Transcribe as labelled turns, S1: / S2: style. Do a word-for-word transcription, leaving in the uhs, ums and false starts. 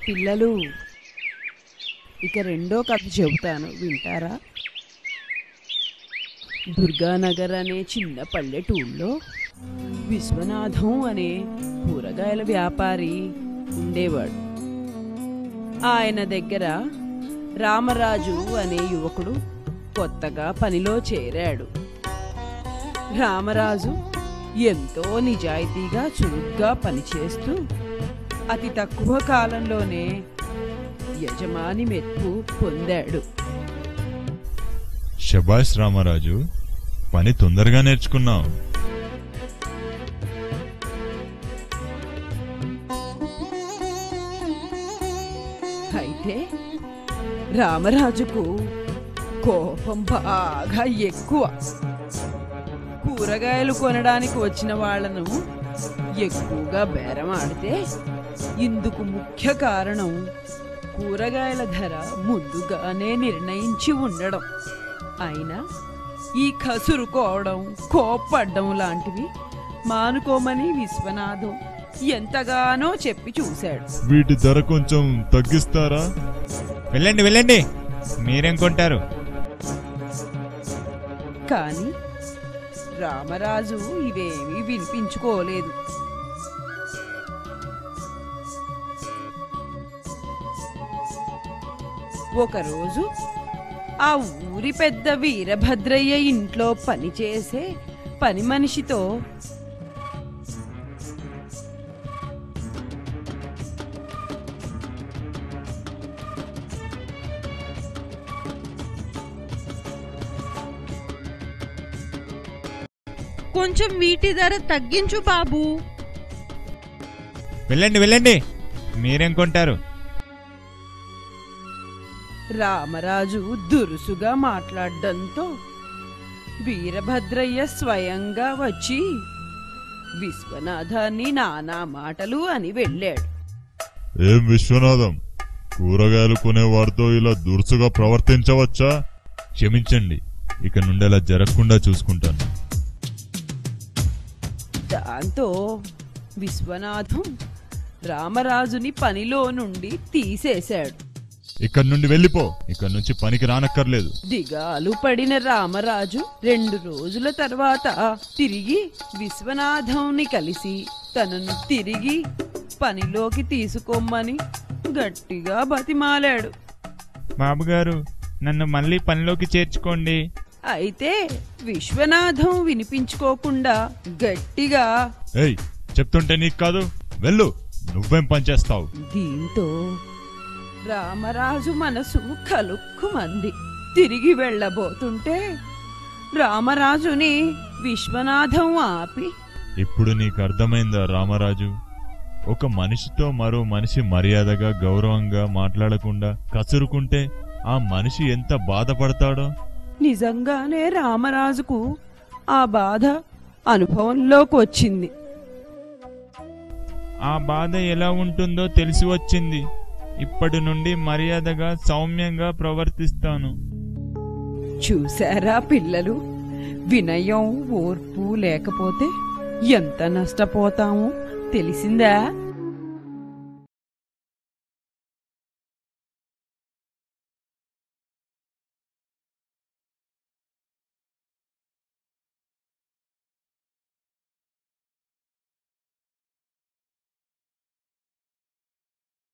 S1: పిల్లలు, ఇక రెండో కథ చెబుతాను, వింటారా? దుర్గానగర్ అనే చిన్న పల్లెటూళ్ళలో విశ్వనాథం అనే కూరగాయల వ్యాపారి ఉండేవాడు. ఆయన దగ్గర రామరాజు అనే యువకుడు కొత్తగా పనిలో చేరాడు. రామరాజు ఎంతో నిజాయితీగా చురుగ్గా పనిచేస్తూ అతి తక్కువ కాలంలోనే యజమాని మెప్పు పొందాడు.
S2: శభాష్ రామరాజు, పని తొందరగా నేర్చుకున్నావు.
S1: అయితే రామరాజుకు కోపం బాగా ఎక్కువ. కూరగాయలు కొనడానికి వచ్చిన వాళ్లను ఎక్కువగా బేరమాడితే ఇందుకు ముఖ్య కారణం కూరగాయల ధర ముందుగానే నిర్ణయించి ఉండడం. అయినా ఈ కసురుకోవడం, కోప్పడ్డం లాంటివి మానుకోమని విశ్వనాథం ఎంతగానో చెప్పి చూశాడు.
S2: వీటి ధర కొంచెం తగ్గిస్తారా?
S3: వెళ్ళండి వెళ్ళండి, మీరేం కొంటారు?
S1: కానీ రామరాజు ఇవేమీ వినిపించుకోలేదు. ఒకరోజు ఆ ఊరి పెద్ద వీరభద్రయ్య ఇంట్లో పనిచేసే పని మనిషితో,
S4: కొంచెం వీటి ధర తగ్గించు బాబు.
S3: వెళ్ళండి వెళ్ళండి, మీరేం కొంటారు?
S1: రామరాజు దురుసుగా మాట్లాడడంతో వీరభద్రయ్య స్వయంగా వచ్చి విశ్వనాథాన్ని నానా మాటలు అని వెళ్ళాడు.
S2: ఏం విశ్వనాథం, కూరగాయలు కొనేవారితో ఇలా దురుసుగా ప్రవర్తించవచ్చా? క్షమించండి, ఇక నుండి అలా జరగకుండా చూసుకుంటాను.
S1: దాంతో విశ్వనాథం రామరాజుని పనిలో నుండి తీసేశాడు.
S2: ఇక్కడి నుండి వెళ్ళిపో, ఇక్కడి నుంచి పనికి రానక్కర్లేదు.
S1: దిగాలు పడిన రామరాజు రెండు రోజుల తర్వాత తిరిగి విశ్వనాథంని కలిసి తనను తిరిగి పనిలోకి తీసుకోమని గట్టిగా బతిమాలాడు.
S3: బాబుగారు, నన్ను మళ్ళీ పనిలోకి చేర్చుకోండి.
S1: అయితే విశ్వనాథం వినిపించుకోకుండా గట్టిగా,
S2: ఏయ్, చెప్తుంటే నీకు కాదు, వెళ్ళు, నువ్వేం పనిచేస్తావు?
S1: దీంతో రామరాజు మనసు కలుక్కుమంది. తిరిగి వెళ్ళబోతుంటే రామరాజుని విశ్వనాథం ఆపి,
S2: ఇప్పుడు నీకు అర్థమైందా రామరాజు? ఒక మనిషితో మరో మనిషి మర్యాదగా గౌరవంగా మాట్లాడకుండా కసురుకుంటే ఆ మనిషి ఎంత బాధపడతాడో?
S1: నిజంగానే రామరాజుకు ఆ బాధ అనుభవంలోకి వచ్చింది.
S3: ఆ బాధ ఎలా ఉంటుందో తెలిసి వచ్చింది. ఇప్పటి నుండి మర్యాదగా సౌమ్యంగా ప్రవర్తిస్తాను.
S1: చూశారా పిల్లలు, వినయం ఓర్పు లేకపోతే ఎంత నష్టపోతామో తెలిసిందా?